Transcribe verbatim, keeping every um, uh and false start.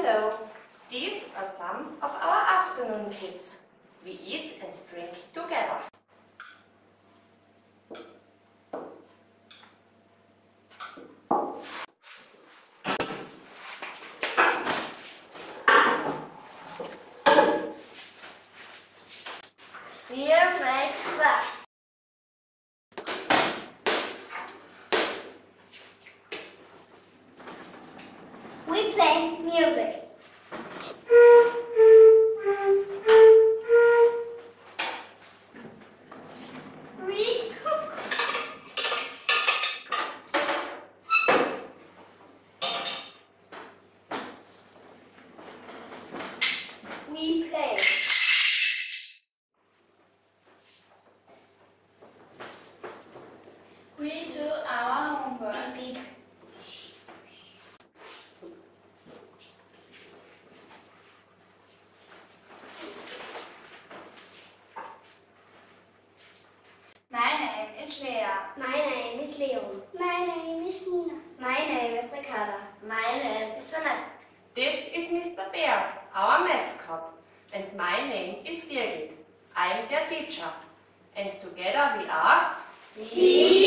Hello, these are some of our afternoon kids. We eat and drink together. Wir make Spaß. We play music. We cook. We play. We do our homework. Beep, beep. My name is Lea. My name is Leon. My name is Nina. My name is Ricarda. My name is Vanessa. This is Mister Bear, our mascot. And my name is Birgit. I'm their teacher. And together we are We